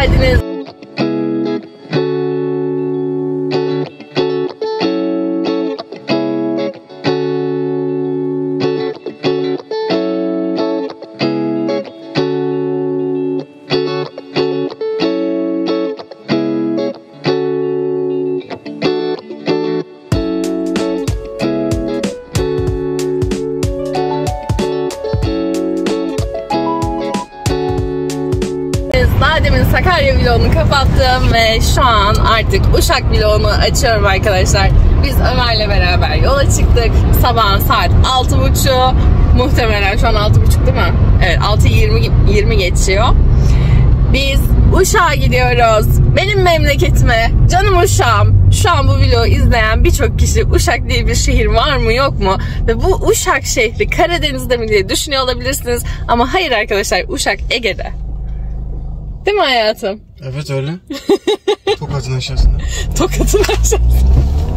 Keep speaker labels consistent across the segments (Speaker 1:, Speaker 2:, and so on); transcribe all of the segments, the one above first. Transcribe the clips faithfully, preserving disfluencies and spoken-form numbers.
Speaker 1: geldiniz. Daha demin Sakarya vlogunu kapattım ve şu an artık Uşak vlogunu açıyorum arkadaşlar. Biz Ömer'le beraber yola çıktık. Sabahın saat altı buçuk. Muhtemelen şu an altı buçuk değil mi? Evet, altı yirmi geçiyor. Biz Uşak'a gidiyoruz. Benim memleketime, canım Uşak'ım. Şu an bu vlogu izleyen birçok kişi Uşak diye bir şehir var mı yok mu? Ve bu Uşak şehri Karadeniz'de mi diye düşünüyor olabilirsiniz. Ama hayır arkadaşlar, Uşak Ege'de. Değil mi hayatım?
Speaker 2: Evet öyle. Tokat'ın aşağısında.
Speaker 1: Tokat'ın aşağısında.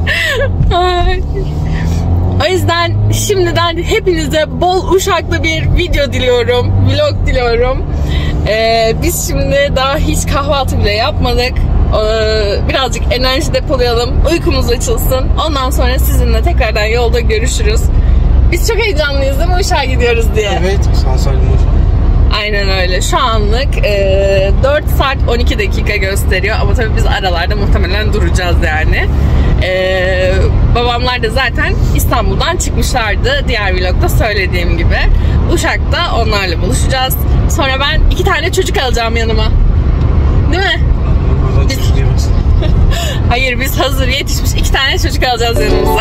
Speaker 1: O yüzden şimdiden hepinize bol Uşaklı bir video diliyorum. Vlog diliyorum. Ee, biz şimdi daha hiç kahvaltı bile yapmadık. Ee, birazcık enerji depolayalım. Uykumuz açılsın. Ondan sonra sizinle tekrardan yolda görüşürüz. Biz çok heyecanlıyız değil mi Uşak'a gidiyoruz diye?
Speaker 2: Evet. Sağ salim Uşak.
Speaker 1: Aynen öyle. Şu anlık e, dört saat on iki dakika gösteriyor. Ama tabii biz aralarda muhtemelen duracağız yani. E, babamlar da zaten İstanbul'dan çıkmışlardı. Diğer vlogda söylediğim gibi. Uşak'ta onlarla buluşacağız. Sonra ben iki tane çocuk alacağım yanıma. Değil mi? Biz... Hayır, biz hazır yetişmiş iki tane çocuk alacağız yanımıza.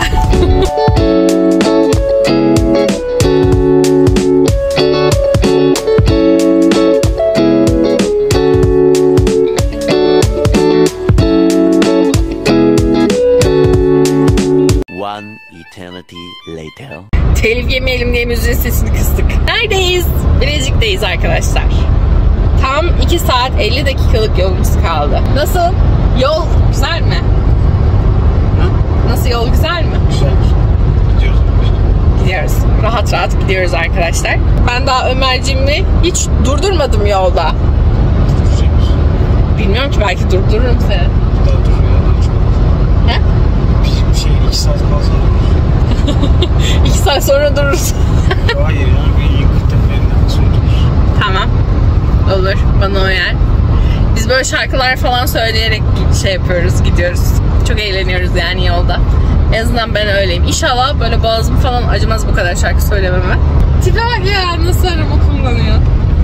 Speaker 3: One eternity later.
Speaker 1: Telif yemeyelim diye müziğin sesini kıstık. Neredeyiz? Bilecik'teyiz arkadaşlar. Tam iki saat elli dakikalık yolumuz kaldı. Nasıl? Yol güzel mi?
Speaker 2: Ha?
Speaker 1: Nasıl, yol güzel mi?
Speaker 2: Güzel. Gidiyoruz.
Speaker 1: Gidiyoruz. Rahat rahat gidiyoruz arkadaşlar. Ben daha Ömerciğimi hiç durdurmadım yolda.
Speaker 2: Duracağız.
Speaker 1: Bilmiyorum ki, belki durdururum seni.
Speaker 2: Daha dur ya.
Speaker 1: He?
Speaker 2: Bir şey iki saat kalsın.
Speaker 1: İki saat sonra dururuz.
Speaker 2: Hayır ya. Bir yıkık tepelerinden sonra dururuz.
Speaker 1: Tamam. Olur. Bana uyar. Biz böyle şarkılar falan söyleyerek şey yapıyoruz, gidiyoruz. Çok eğleniyoruz yani yolda. En azından ben öyleyim. İnşallah böyle boğazım falan acımaz bu kadar şarkı söylememe. Tipe bak ya, nasıl araba kullanıyor.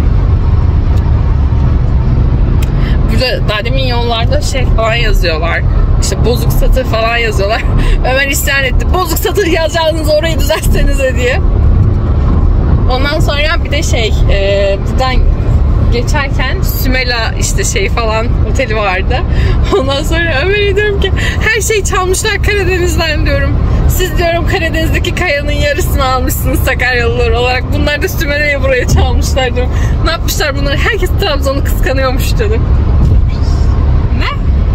Speaker 1: Burada daha demin yollarda şey falan yazıyorlar. İşte bozuk satır falan yazıyorlar. Ömer isyan etti. Bozuk satır yazacağınız orayı düzeltsenize diye. Ondan sonra bir de şey e, buradan geçerken Sümela işte şey falan oteli vardı. Ondan sonra Ömer'e diyorum ki her şeyi çalmışlar Karadeniz'den diyorum. Siz diyorum Karadeniz'deki kayanın yarısını almışsınız Sakaryalılar olarak. Bunlar da Sümela'yı buraya çalmışlar diyorum. Ne yapmışlar bunları? Herkes Trabzon'u kıskanıyormuş dedim. Ne?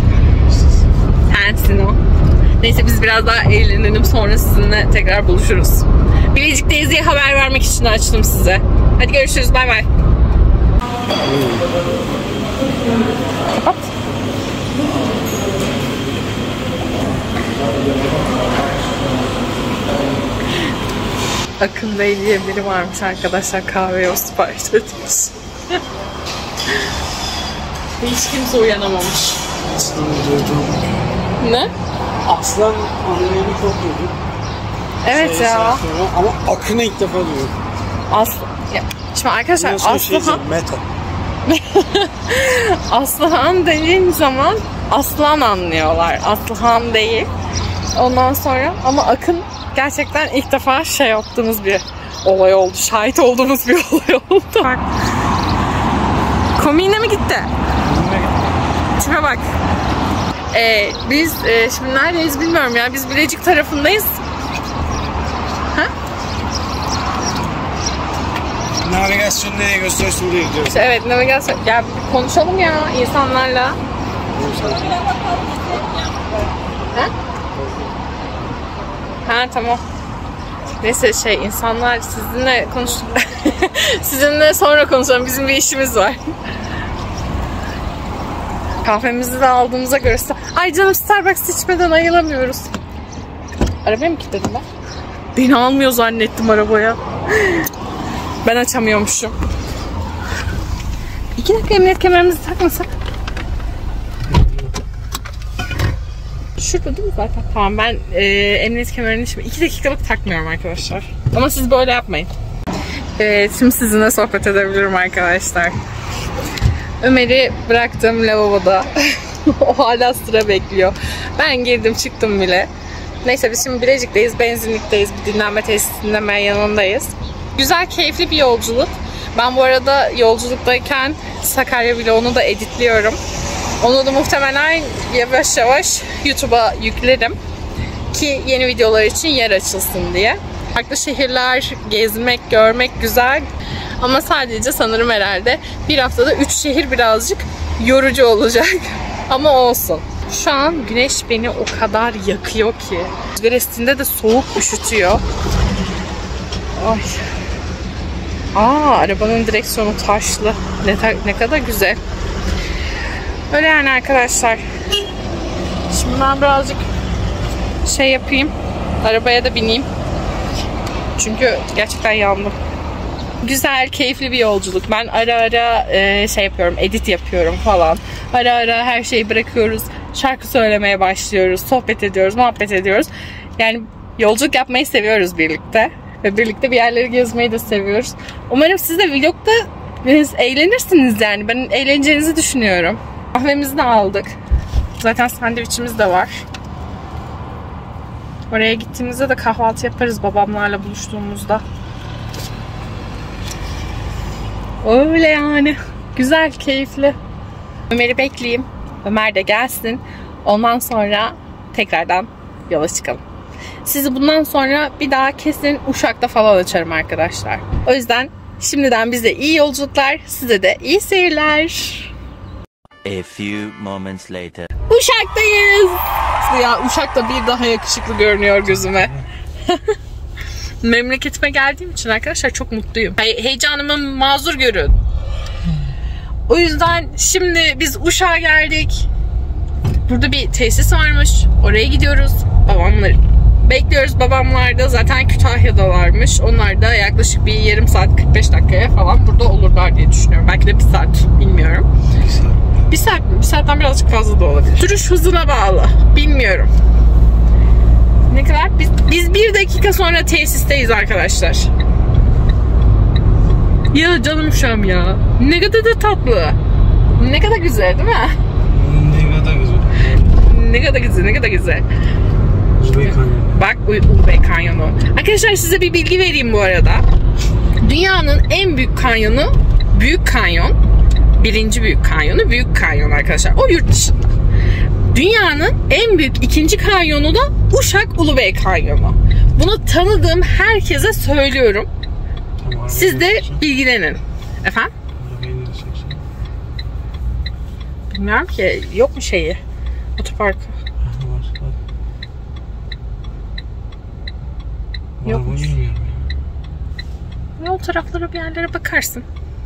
Speaker 1: Sensin o. Neyse biz biraz daha eğlenelim, sonra sizinle tekrar buluşuruz. Bilecik'teyiz diye haber vermek için açtım size. Hadi görüşürüz, bay bay. Kapat. Akın Bey diye biri varmış arkadaşlar, kahveye o sipariş etmiş. Hiç kimse uyanamamış.
Speaker 2: Aslan duydum.
Speaker 1: Ne?
Speaker 2: Aslan anlayını çok duydum.
Speaker 1: Evet
Speaker 2: şey,
Speaker 1: ya.
Speaker 2: Sonra, ama Akın'ı ilk defa duyuyorum.
Speaker 1: Aslan. Ya, şimdi arkadaşlar Aslıhan.
Speaker 2: Şey metal.
Speaker 1: Aslıhan dediğim zaman aslan anlıyorlar. Aslıhan değil. Ondan sonra ama Akın gerçekten ilk defa şey yaptığımız bir olay oldu. Şahit olduğumuz bir olay oldu. Bak. Komiğine mi gitti? Tipe bak. Ee, biz e, şimdi neredeyiz bilmiyorum ya. Biz Bilecik tarafındayız. Ha?
Speaker 2: Navigasyon nereye göstersin buraya gidiyoruz.
Speaker 1: İşte evet, navigasyon. Ya konuşalım ya insanlarla. Ha? Ha tamam. Neyse şey insanlar sizinle konuştuk. Sizinle sonra konuşalım. Bizim bir işimiz var. Kahvemizi de aldığımıza göre... Ay canım, Starbucks içmeden ayılamıyoruz. Arabaya mı kilitledim ben? Beni almıyor zannettim arabaya. Ben açamıyormuşum. İki dakika emniyet kemerimizi takmasak. Şurada değil mi zaten? Tamam, ben e, emniyet kemerini şimdi iki dakikalık takmıyorum arkadaşlar. Ama siz böyle yapmayın. Evet, şimdi sizinle sohbet edebilirim arkadaşlar. Ömer'i bıraktım lavaboda. O hala sıra bekliyor. Ben girdim çıktım bile. Neyse, biz şimdi Bilecik'teyiz, benzinlikteyiz. Bir dinlenme tesisinin hemen yanındayız. Güzel, keyifli bir yolculuk. Ben bu arada yolculuktayken Sakarya vlogunu da editliyorum. Onu da muhtemelen yavaş yavaş YouTube'a yüklerim. Ki yeni videolar için yer açılsın diye. Farklı şehirler gezmek, görmek güzel. Ama sadece sanırım herhalde bir haftada üç şehir birazcık yorucu olacak. Ama olsun. Şu an güneş beni o kadar yakıyor ki. Rüzgar estiğinde de soğuk üşütüyor. Ay. Aa, arabanın direksiyonu taşlı. Ne, ne kadar güzel. Öyle yani arkadaşlar. Şimdi ben birazcık şey yapayım. Arabaya da bineyim. Çünkü gerçekten yandım. Güzel, keyifli bir yolculuk. Ben ara ara e, şey yapıyorum, edit yapıyorum falan. Ara ara her şeyi bırakıyoruz. Şarkı söylemeye başlıyoruz. Sohbet ediyoruz, muhabbet ediyoruz. Yani yolculuk yapmayı seviyoruz birlikte. Ve birlikte bir yerleri gezmeyi de seviyoruz. Umarım siz de vlogda biraz eğlenirsiniz yani. Ben eğleneceğinizi düşünüyorum. Kahvemizi de aldık. Zaten sandviçimiz de var. Oraya gittiğimizde de kahvaltı yaparız babamlarla buluştuğumuzda. Öyle yani. Güzel, keyifli. Ömer'i bekleyeyim. Ömer de gelsin. Ondan sonra tekrardan yola çıkalım. Sizi bundan sonra bir daha kesin Uşak'ta falan açarım arkadaşlar. O yüzden şimdiden bize iyi yolculuklar, size de iyi seyirler.
Speaker 3: A few moments later.
Speaker 1: Uşak'tayız. Ya Uşak'ta bir daha yakışıklı görünüyor gözüme. Memleketime geldiğim için arkadaşlar çok mutluyum. Hey, heyecanımı mazur görün. O yüzden şimdi biz Uşak'a geldik. Burada bir tesis varmış. Oraya gidiyoruz. Babamları bekliyoruz. Babamlar da zaten Kütahya'dalarmış. Onlar da yaklaşık bir yarım saat kırk beş dakikaya falan burada olurlar diye düşünüyorum. Belki de bir saat, bilmiyorum. Bir saat. Bir saat mi? Bir saatten birazcık fazla da olabilir. Sürüş hızına bağlı. Bilmiyorum. Ne kadar? Biz, biz bir dakika sonra tesisteyiz arkadaşlar. Ya canım Uşağım ya. Ne kadar da tatlı. Ne kadar güzel değil mi?
Speaker 2: Ne kadar güzel.
Speaker 1: Ne kadar güzel, ne kadar güzel.
Speaker 2: Ulubey Kanyonu.
Speaker 1: Bak, Ulubey Kanyonu. Arkadaşlar size bir bilgi vereyim bu arada. Dünyanın en büyük kanyonu Büyük Kanyon. Birinci büyük kanyonu Büyük Kanyon arkadaşlar. O yurt dışında. Dünyanın en büyük ikinci kanyonu da Uşak Ulubey Kanyonu. Bunu tanıdığım herkese söylüyorum.
Speaker 2: Tamam,
Speaker 1: siz de bilgilenin. Efendim? Bilmiyorum ki. Yok mu şeyi? Otoparkı. Yokmuş. O taraflara bir yerlere bakarsın.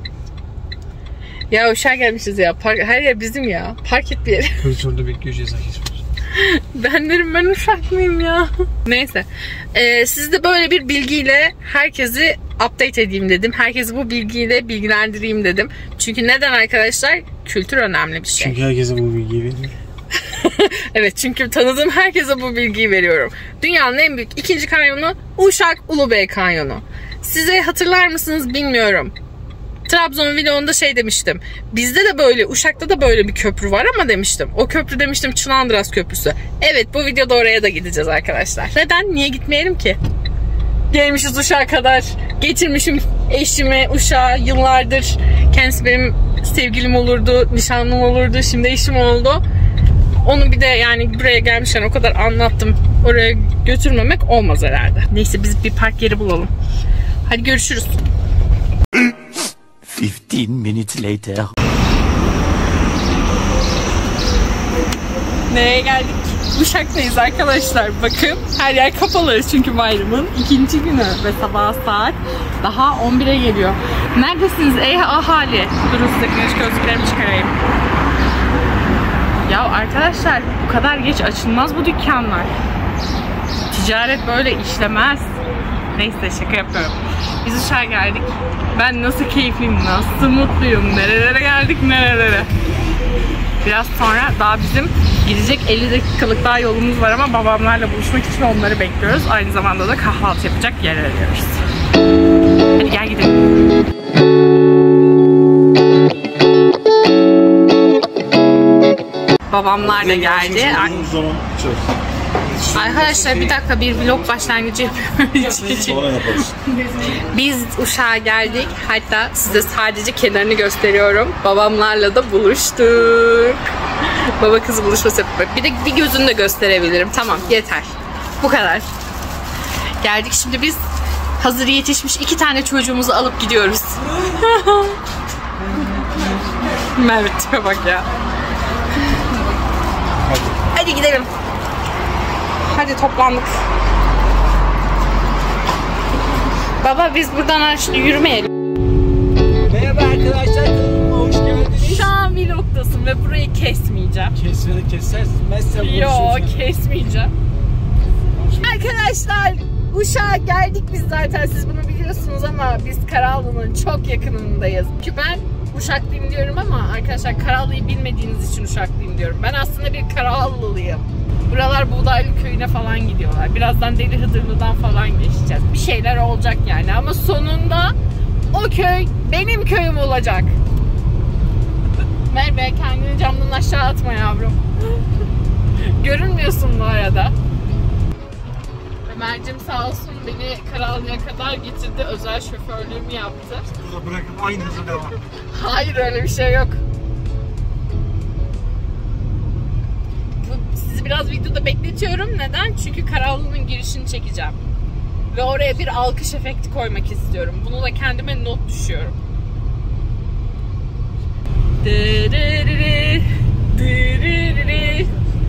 Speaker 1: Ya Uşak'a gelmişiz ya. Park, her yer bizim ya. Park et bir yere.
Speaker 2: Polis orada bekliyor, ceza kesmiş.
Speaker 1: Ben derim, ben Uşak mıyım ya? Neyse. Ee, siz de böyle bir bilgiyle herkesi update edeyim dedim. Herkesi bu bilgiyle bilgilendireyim dedim. Çünkü neden arkadaşlar? Kültür önemli bir şey.
Speaker 2: Çünkü herkese bu bilgiyi veriyorum.
Speaker 1: Evet, çünkü tanıdığım herkese bu bilgiyi veriyorum. Dünyanın en büyük ikinci kanyonu Uşak Ulubey Kanyonu. Size hatırlar mısınız bilmiyorum. Trabzon vlogunda şey demiştim. Bizde de böyle, Uşak'ta da böyle bir köprü var ama demiştim. O köprü demiştim Çınandıras Köprüsü. Evet, bu videoda oraya da gideceğiz arkadaşlar. Neden? Niye gitmeyelim ki? Gelmişiz Uşak'a kadar. Getirmişim eşimi Uşak'a yıllardır. Kendisi benim sevgilim olurdu, nişanlım olurdu. Şimdi eşim oldu. Onu bir de yani buraya gelmişken o kadar anlattım. Oraya götürmemek olmaz herhalde. Neyse, biz bir park yeri bulalım. Hadi görüşürüz.
Speaker 3: fifteen minutes later.
Speaker 1: Nereye geldik? Uşak'tayız arkadaşlar. Bakın her yer kapalı çünkü bayramın ikinci günü ve sabah saat daha on bire geliyor. Neredesiniz ey ahali? Durun size güneş gözlüklerimi çıkarayım. Ya arkadaşlar bu kadar geç açılmaz bu dükkanlar. Ticaret böyle işlemez. Neyse şaka yapıyorum. Biz Uşak'a geldik. Ben nasıl keyifliyim, nasıl mutluyum, nerelere geldik nerelere. Biraz sonra daha bizim gidecek elli dakikalık daha yolumuz var ama babamlarla buluşmak için onları bekliyoruz. Aynı zamanda da kahvaltı yapacak yer arıyoruz. Hadi gel gidelim. Babamlar da geldi. Arkadaşlar bir dakika bir vlog başlangıcı yapıyorum.
Speaker 4: Sonra yaparız.
Speaker 1: Biz Uşak'a geldik. Hatta size sadece kenarını gösteriyorum. Babamlarla da buluştuk. Baba kız buluşması yapıyor. Bir de bir gözünü de gösterebilirim. Tamam yeter. Bu kadar. Geldik şimdi biz hazır yetişmiş iki tane çocuğumuzu alıp gidiyoruz. Mert'e bak ya. Hadi gidelim. Hadi toplandık. Baba biz buradan yürümeyelim.
Speaker 2: Merhaba arkadaşlar, kanalıma hoş geldiniz.
Speaker 1: Şu an vlogdasın ve burayı kesmeyeceğim.
Speaker 2: Kesmeni kesersen
Speaker 1: Yok kesmeyeceğim. Arkadaşlar Uşak'a geldik biz zaten, siz bunu biliyorsunuz ama biz Karallı'nın çok yakınındayız. Çünkü ben Uşaklıyım diyorum ama arkadaşlar Karallı'yı bilmediğiniz için Uşaklıyım diyorum. Ben aslında bir Karallılıyım. Buralar Buğdaylı Köyü'ne falan gidiyorlar. Birazdan Deli Hıdırlı'dan falan geçeceğiz. Bir şeyler olacak yani ama sonunda o köy benim köyüm olacak. Merve kendini camdan aşağı atma yavrum. Görünmüyorsun bu arada. Ömer'cim sağ olsun beni Karallı'ya kadar getirdi. Özel şoförlüğümü yaptı.
Speaker 2: Burada bırakıp aynı hızla devam.
Speaker 1: Hayır öyle bir şey yok. Sizi biraz videoda bekletiyorum. Neden? Çünkü Karallı'nın girişini çekeceğim. Ve oraya bir alkış efekti koymak istiyorum. Bunu da kendime not düşüyorum. Dırırırı, dırırırı.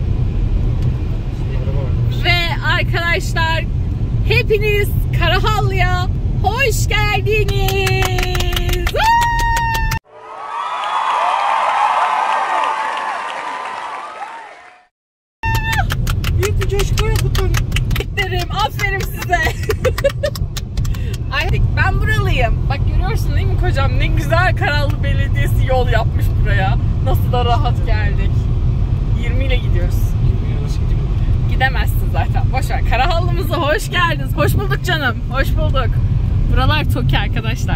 Speaker 1: Ve arkadaşlar hepiniz Karahallı'ya hoş geldiniz.
Speaker 2: Büyük bir coşkuyla kutlanın.
Speaker 1: Derim, aferin size. Ay, ben buralıyım. Bak görüyorsun değil mi kocam? Ne güzel Karallı Belediyesi yol yapmış buraya. Nasıl da rahat geldik. yirmi ile gidiyoruz. Gidemezsin zaten. Boşver. Karahallı'mıza hoş geldiniz. Hoş bulduk canım. Hoş bulduk. Buralar Toki arkadaşlar.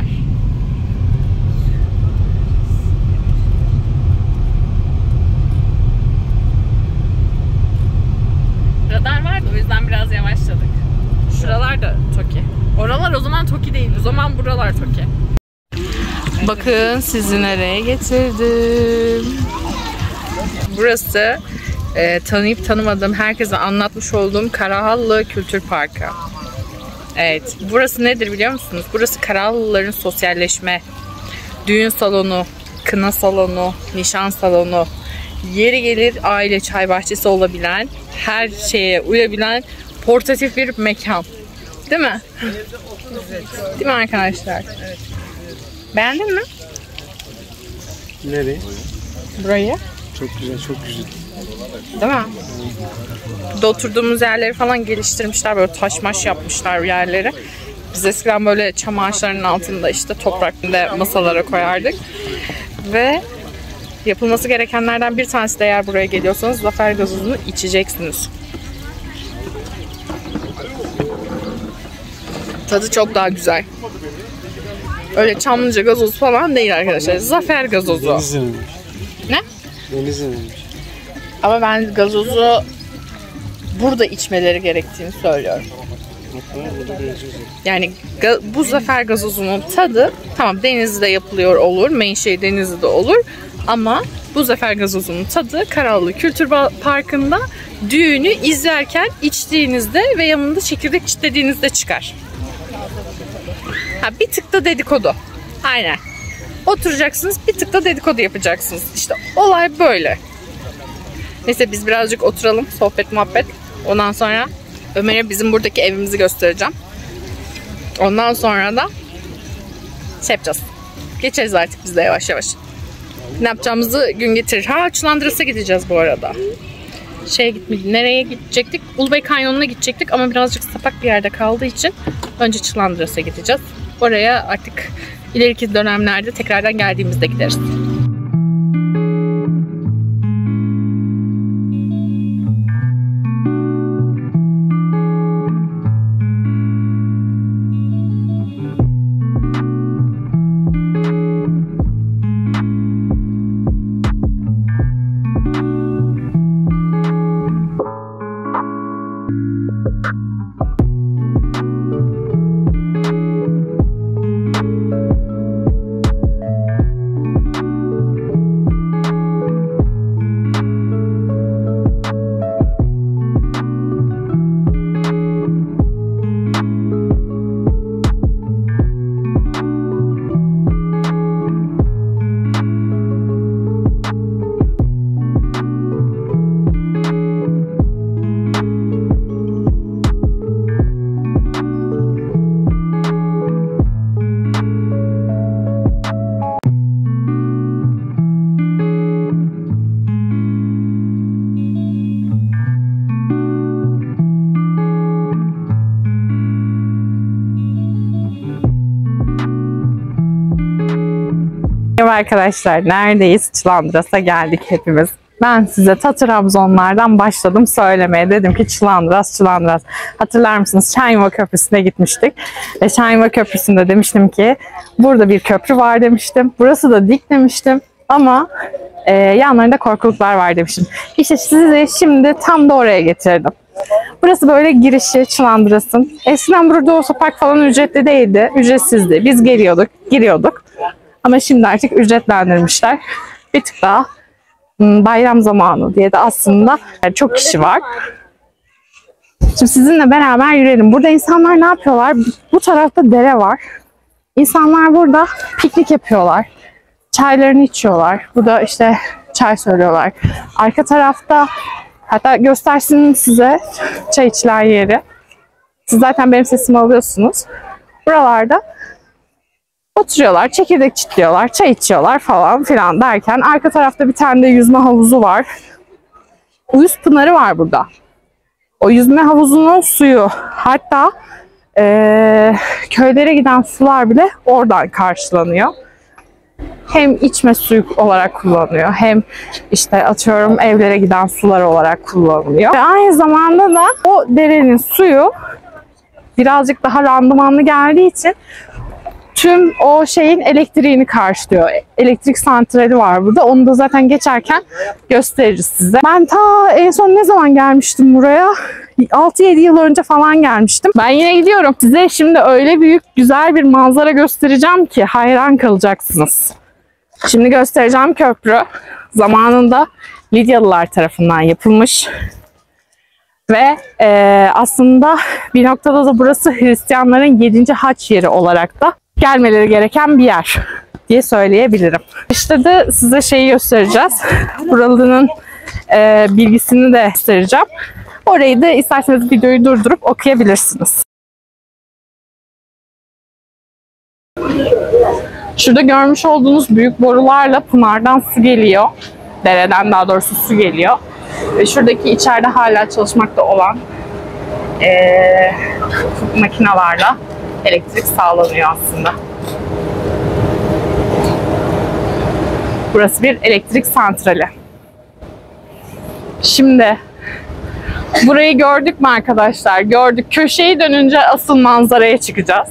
Speaker 1: Radar vardı o yüzden biraz yavaşladık. Şuralar da Toki. Oralar o zaman Toki değil. O zaman buralar Toki. Bakın sizi nereye getirdim. Burası e, tanıyıp tanımadığım herkese anlatmış olduğum Karahallı Kültür Parkı. Evet. Burası nedir biliyor musunuz? Burası Karahallıların sosyalleşme, düğün salonu, kına salonu, nişan salonu, yeri gelir aile çay bahçesi olabilen, her şeye uyabilen portatif bir mekan. Değil mi? Evet. Değil mi arkadaşlar? Evet. Beğendin mi?
Speaker 2: Nereye?
Speaker 1: Burayı.
Speaker 2: Çok güzel, çok güzel.
Speaker 1: Değil mi? Burada oturduğumuz yerleri falan geliştirmişler. Böyle taş maş yapmışlar yerleri. Biz eskiden böyle çam ağaçlarının altında işte toprakta masalara koyardık. Ve yapılması gerekenlerden bir tanesi de eğer buraya geliyorsanız Zafer gazozunu içeceksiniz. Tadı çok daha güzel. Öyle Çamlıca gazozu falan değil arkadaşlar. Zafer gazozu.
Speaker 2: Denizli'ninmiş.
Speaker 1: Ne?
Speaker 2: Denizli'ninmiş.
Speaker 1: Ama ben gazozu burada içmeleri gerektiğini söylüyorum. Yani bu Zafer gazozunun tadı tamam Denizli'de yapılıyor olur. Menşei Denizli'de olur. Ama bu Zafer gazozunun tadı Karallı Kültür Parkı'nda düğünü izlerken içtiğinizde ve yanında çekirdek çitlediğinizde çıkar. Ha, bir tık da dedikodu. Aynen. Oturacaksınız bir tık da dedikodu yapacaksınız. İşte olay böyle. Neyse biz birazcık oturalım. Sohbet muhabbet. Ondan sonra Ömer'e bizim buradaki evimizi göstereceğim. Ondan sonra da şey yapacağız. Geçeriz artık biz de yavaş yavaş. Ne yapacağımızı gün getirir. Ha, Çılandıras'a gideceğiz bu arada. Şeye gitmedik. Nereye gidecektik? Ulubey Kanyonu'na gidecektik ama birazcık sapak bir yerde kaldığı için önce Çılandıras'a gideceğiz. Oraya artık ileriki dönemlerde tekrardan geldiğimizde gideriz. Merhaba arkadaşlar, neredeyiz? Çılandıras'a geldik hepimiz. Ben size ta Trabzonlardan başladım söylemeye. Dedim ki Çılandıras, Çılandıras. Hatırlar mısınız? Şahinva Köprüsü'ne gitmiştik. Ve Şahinva Köprüsü'nde demiştim ki burada bir köprü var demiştim. Burası da dik demiştim. Ama e, yanlarında korkuluklar var demiştim. İşte sizi şimdi tam da oraya getirdim. Burası böyle girişi Çılandıras'ın. Eskiden burada otopark falan ücretli değildi. Ücretsizdi. Biz geliyorduk, giriyorduk. Ama şimdi artık ücretlendirmişler. Bir tık daha bayram zamanı diye de aslında çok kişi var. Şimdi sizinle beraber yürüyelim. Burada insanlar ne yapıyorlar? Bu tarafta dere var. İnsanlar burada piknik yapıyorlar. Çaylarını içiyorlar. Burada işte çay söylüyorlar. Arka tarafta, hatta göstersin size çay içilen yeri. Siz zaten benim sesimi alıyorsunuz. Buralarda oturuyorlar, çekirdek çitliyorlar, çay içiyorlar falan filan derken arka tarafta bir tane de yüzme havuzu var. Uyuz pınarı var burada. O yüzme havuzunun suyu, hatta e, köylere giden sular bile oradan karşılanıyor. Hem içme suyu olarak kullanılıyor, hem işte atıyorum evlere giden sular olarak kullanılıyor. Ve aynı zamanda da o derenin suyu birazcık daha randımanlı geldiği için tüm o şeyin elektriğini karşılıyor. Elektrik santrali var burada. Onu da zaten geçerken gösteririz size. Ben ta en son ne zaman gelmiştim buraya? altı yedi yıl önce falan gelmiştim. Ben yine gidiyorum. Size şimdi öyle büyük, güzel bir manzara göstereceğim ki hayran kalacaksınız. Şimdi göstereceğim köprü zamanında Lidyalılar tarafından yapılmış. Ve e, aslında bir noktada da burası Hristiyanların yedinci haç yeri olarak da gelmeleri gereken bir yer diye söyleyebilirim. İşte de size şeyi göstereceğiz. Buralının e, bilgisini de göstereceğim. Orayı da isterseniz videoyu durdurup okuyabilirsiniz. Şurada görmüş olduğunuz büyük borularla pınardan su geliyor. Dereden daha doğrusu su geliyor. Ve şuradaki içeride hala çalışmakta olan e, makinalarla elektrik sağlanıyor aslında. Burası bir elektrik santrali. Şimdi burayı gördük mü arkadaşlar? Gördük. Köşeyi dönünce asıl manzaraya çıkacağız.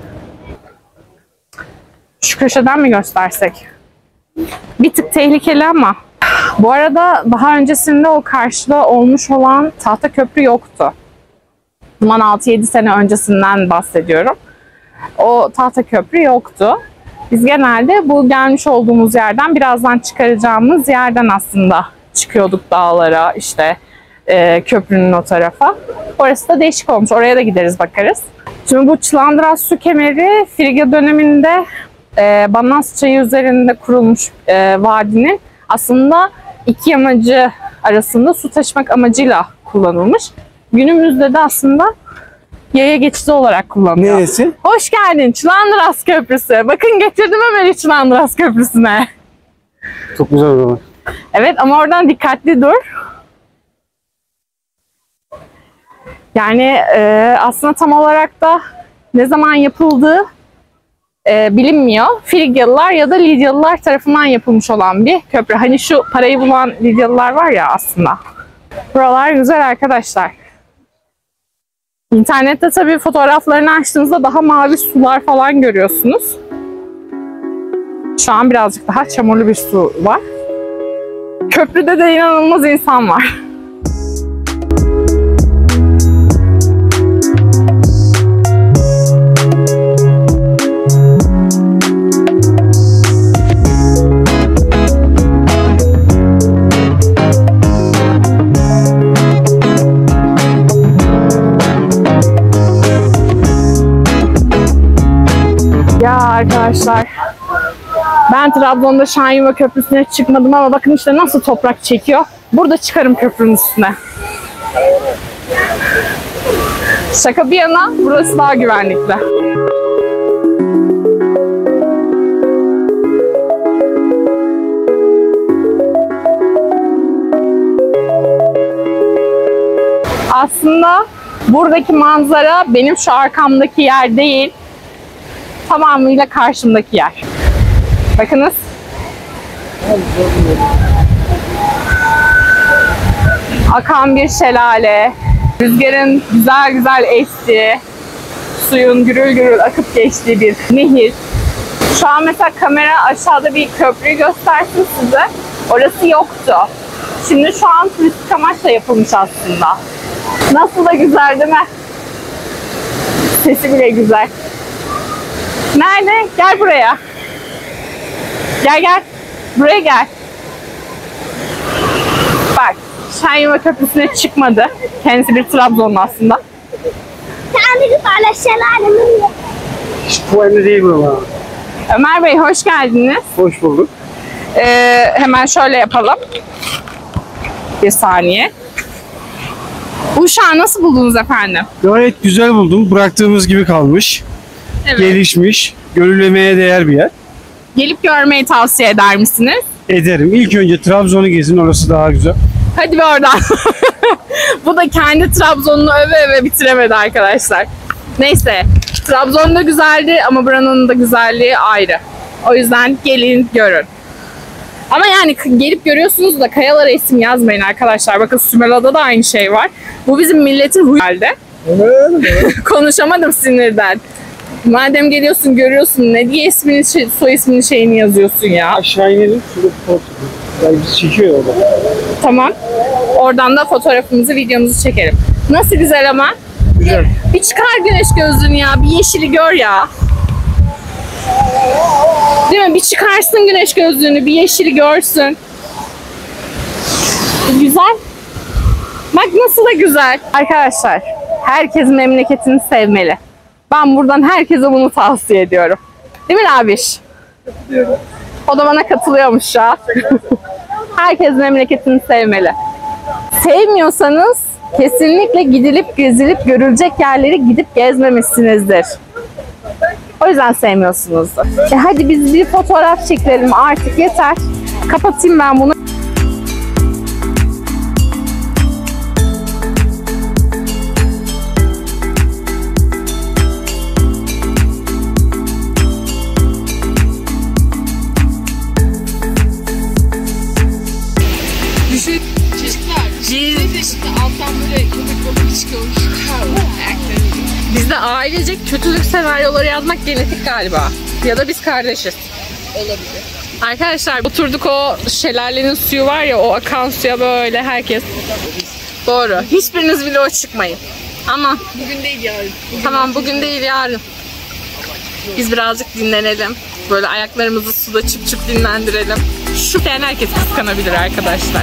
Speaker 1: Şu köşeden mi göstersek? Bir tık tehlikeli ama. Bu arada daha öncesinde o karşıda olmuş olan tahta köprü yoktu. Bundan altı yedi sene öncesinden bahsediyorum. O tahta köprü yoktu. Biz genelde bu gelmiş olduğumuz yerden, birazdan çıkaracağımız yerden aslında çıkıyorduk dağlara, işte e, köprünün o tarafa. Orası da değişik olmuş. Oraya da gideriz, bakarız. Şimdi bu Çılandıras su kemeri Frigya döneminde e, Banaz çayı üzerinde kurulmuş e, vadinin aslında iki yamacı arasında su taşımak amacıyla kullanılmış. Günümüzde de aslında yaya geçidi olarak kullanılıyor.
Speaker 2: Neresi?
Speaker 1: Hoş geldin Çılandıras Köprüsü. Bakın getirdim hemen Çılandıras Köprüsü'ne.
Speaker 2: Çok güzel oralar.
Speaker 1: Evet ama oradan dikkatli dur. Yani e, aslında tam olarak da ne zaman yapıldığı e, bilinmiyor. Frigyalılar ya da Lidyalılar tarafından yapılmış olan bir köprü. Hani şu parayı bulan Lidyalılar var ya aslında. Buralar güzel arkadaşlar. İnternette tabii fotoğraflarını açtığınızda daha mavi sular falan görüyorsunuz. Şu an birazcık daha çamurlu bir su var. Köprüde de inanılmaz insan var. Ya arkadaşlar, ben Trabzon'da Şahinyuva Köprüsü'ne çıkmadım ama bakın işte nasıl toprak çekiyor. Burada çıkarım köprünün üstüne. Şaka bir yana, burası daha güvenlikli. Aslında buradaki manzara benim şu arkamdaki yer değil. Tamamıyla karşımdaki yer. Bakınız. Akan bir şelale. Rüzgarın güzel güzel estiği, suyun gürül gürül akıp geçtiği bir nehir. Şu an mesela kamera aşağıda bir köprüyü göstersin size. Orası yoktu. Şimdi şu an turistik amaçla yapılmış aslında. Nasıl da güzel değil mi? Sesi bile güzel. Nerede? Gel buraya. Gel gel. Buraya gel. Bak. Şahinyuva Köprüsü'ne çıkmadı. Kendisi bir Trabzonlu aslında.
Speaker 2: Bu önemli değil buralar.
Speaker 1: Ömer Bey hoş geldiniz.
Speaker 2: Hoş bulduk.
Speaker 1: Ee, hemen şöyle yapalım. Bir saniye. Uşağı nasıl buldunuz efendim?
Speaker 2: Gayet güzel buldum. Bıraktığımız gibi kalmış.
Speaker 1: Evet.
Speaker 2: Gelişmiş. Görülmeye değer bir yer.
Speaker 1: Gelip görmeyi tavsiye eder misiniz?
Speaker 2: Ederim. İlk önce Trabzon'u gezin. Orası daha güzel.
Speaker 1: Hadi bir oradan. Bu da kendi Trabzon'unu öve öve bitiremedi arkadaşlar. Neyse. Trabzon'da güzeldi ama buranın da güzelliği ayrı. O yüzden gelin görün. Ama yani gelip görüyorsunuz da kayalara isim yazmayın arkadaşlar. Bakın Sümela'da da aynı şey var. Bu bizim milletin huyu halde. Konuşamadım sinirden. Madem geliyorsun görüyorsun ne diye ismini, soy ismini şeyini yazıyorsun ya.
Speaker 2: Aşağı inelim. Şurada fotoğraf. Yani biz çekiyor orada.
Speaker 1: Tamam. Oradan da fotoğrafımızı, videomuzu çekelim. Nasıl güzel ama?
Speaker 2: Güzel.
Speaker 1: Bir çıkar güneş gözlüğünü ya. Bir yeşili gör ya. Değil mi? Bir çıkarsın güneş gözlüğünü. Bir yeşili görsün. Güzel. Bak nasıl da güzel. Arkadaşlar, herkes memleketini sevmeli. Ben buradan herkese bunu tavsiye ediyorum. Değil mi abiş?
Speaker 2: Katılıyorum.
Speaker 1: O da bana katılıyormuş şu an. Herkes memleketini sevmeli. Sevmiyorsanız kesinlikle gidilip gezilip görülecek yerleri gidip gezmemişsinizdir. O yüzden sevmiyorsunuzdur. E hadi biz bir fotoğraf çekelim artık yeter. Kapatayım ben bunu.
Speaker 4: Düşün çocuklar. Biz yaşında alttan böyle köpek balığı çıkıyormuş.
Speaker 1: Bizde ailecek kötülük senaryoları yazmak genetik galiba. Ya da biz kardeşiz.
Speaker 4: Olabilir.
Speaker 1: Arkadaşlar oturduk o şelalenin suyu var ya o akan suya böyle herkes. Doğru. Hiçbiriniz vloga çıkmayın. Ama
Speaker 4: Bugün değil yarın. Bugün
Speaker 1: tamam bugün değil yarın. Biz birazcık dinlenelim. Böyle ayaklarımızı suda çıp çıp dinlendirelim. Şu yani herkes kıskanabilir arkadaşlar.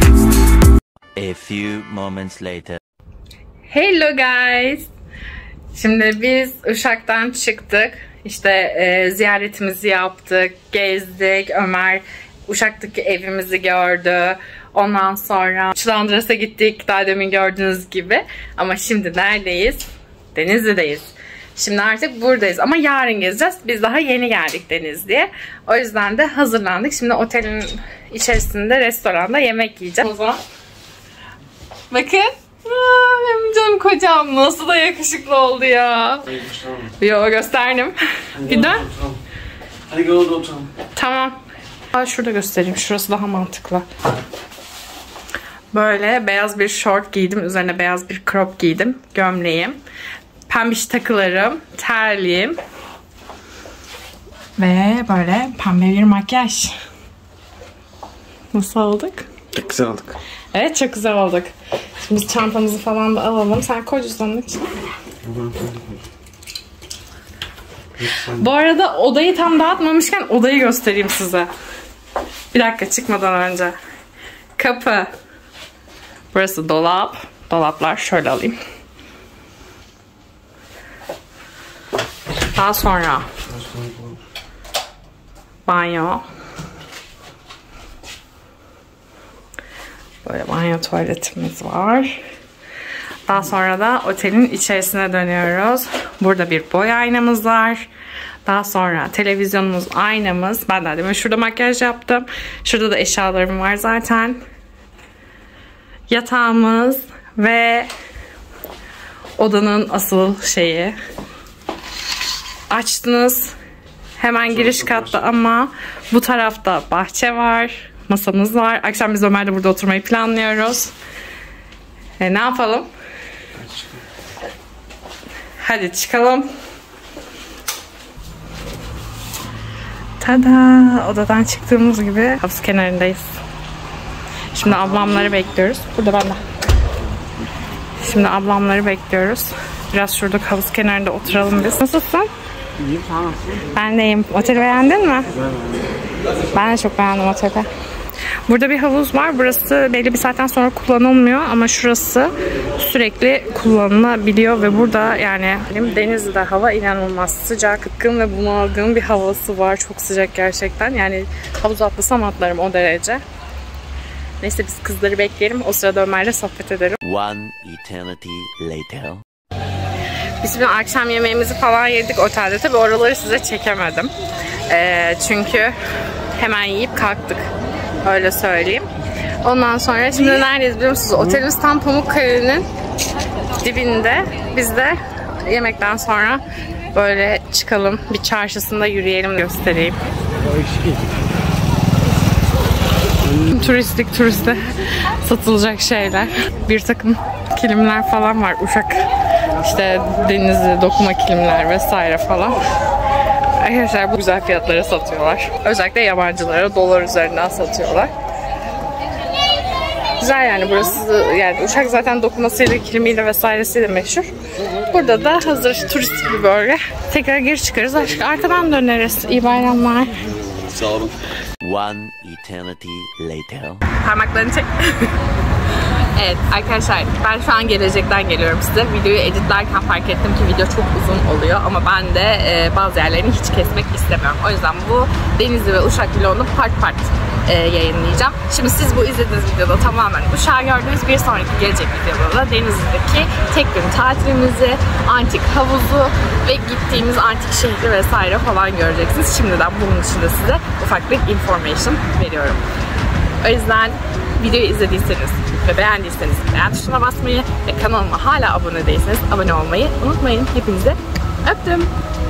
Speaker 3: A few moments later.
Speaker 1: Hello guys. Şimdi biz Uşak'tan çıktık. İşte e, ziyaretimizi yaptık, gezdik. Ömer Uşak'taki evimizi gördü. Ondan sonra Çılandıras'a gittik. Daha demin gördüğünüz gibi. Ama şimdi neredeyiz? Denizli'deyiz. Şimdi artık buradayız ama yarın gezeceğiz. Biz daha yeni geldik Denizli'ye. O yüzden de hazırlandık. Şimdi otelin içerisinde restoranda yemek yiyeceğiz. O zaman bakın. Aa, benim canım kocam nasıl da yakışıklı oldu ya. Yo, gösterdim. Bir dön.
Speaker 2: Hadi gel orada oturalım.
Speaker 1: Tamam. Aa, şurada göstereyim. Şurası daha mantıklı. Böyle beyaz bir şort giydim. Üzerine beyaz bir crop giydim. Gömleğim. Pembiş takılarım. Terliğim. Ve böyle pembe bir makyaj. Nasıl olduk?
Speaker 2: Çok güzel olduk.
Speaker 1: Evet, çok güzel olduk. Şimdi biz çantamızı falan da alalım. Sen koy cüzdanın için. Bu arada odayı tam dağıtmamışken odayı göstereyim size. Bir dakika, çıkmadan önce. Kapı. Burası dolap. Dolaplar şöyle alayım. Daha sonra banyo. Böyle banyo tuvaletimiz var. Daha sonra da otelin içerisine dönüyoruz. Burada bir boy aynamız var. Daha sonra televizyonumuz, aynamız. Ben de demin şurada makyaj yaptım. Şurada da eşyalarım var zaten. Yatağımız ve odanın asıl şeyi. Açtınız. Hemen giriş katta ama bu tarafta bahçe var. Masamız var. Akşam biz Ömer'le burada oturmayı planlıyoruz. E, ne yapalım? Hadi çıkalım. Tada! Odadan çıktığımız gibi havuz kenarındayız. Şimdi ablamları bekliyoruz. Burada ben de. Şimdi ablamları bekliyoruz. Biraz şurada havuz kenarında oturalım biz. Nasılsın?
Speaker 2: İyiyim, tamam.
Speaker 1: Ben de iyiyim. Oteli beğendin mi? Ben de çok beğendim oteli. Burada bir havuz var. Burası belli bir saatten sonra kullanılmıyor ama şurası sürekli kullanılabiliyor ve burada yani Denizli'de hava inanılmaz sıcak, ıkkın ve bunaldığım bir havası var. Çok sıcak gerçekten. Yani havuz atlasam atlarım o derece. Neyse biz kızları bekleyelim. O sırada Ömer'le sohbet edelim.
Speaker 3: One eternity later.
Speaker 1: Biz bir akşam yemeğimizi falan yedik otelde. Tabii oraları size çekemedim. Ee, çünkü hemen yiyip kalktık. Öyle söyleyeyim. Ondan sonra şimdi neredeyiz biliyor musunuz? Otelimiz tam Pamukkale'nin dibinde. Biz de yemekten sonra böyle çıkalım. Bir çarşısında yürüyelim, göstereyim. Turistik turiste satılacak şeyler. Bir takım kilimler falan var. Uşak işte Denizli dokuma kilimler vesaire falan. Arkadaşlar bu güzel fiyatlara satıyorlar. Özellikle yabancılara dolar üzerinden satıyorlar. Güzel yani burası, yani Uşak zaten dokumasıyla, kilimiyle vesairesiyle meşhur. Burada da hazır turistik bir bölge. Tekrar geri çıkarız. Arkadan döneriz. İyi bayramlar.
Speaker 2: Sağ olun.
Speaker 3: One eternity later.
Speaker 1: Parmaklarını çek. Evet arkadaşlar, ben şu an gelecekten geliyorum size. Videoyu editlerken fark ettim ki video çok uzun oluyor ama ben de e, bazı yerlerini hiç kesmek istemiyorum. O yüzden bu Denizli ve Uşak vlogunu part part e, yayınlayacağım. Şimdi siz bu izlediğiniz videoda tamamen Uşak'ı gördüğünüz, bir sonraki gelecek videoda da Denizli'deki tek gün tatilimizi, antik havuzu ve gittiğimiz antik şehri vesaire falan göreceksiniz. Şimdiden bunun için de size ufak bir information veriyorum. O yüzden videoyu izlediyseniz ve beğendiyseniz beğen tuşuna basmayı ve kanalıma hala abone değilseniz abone olmayı unutmayın. Hepinizi öptüm.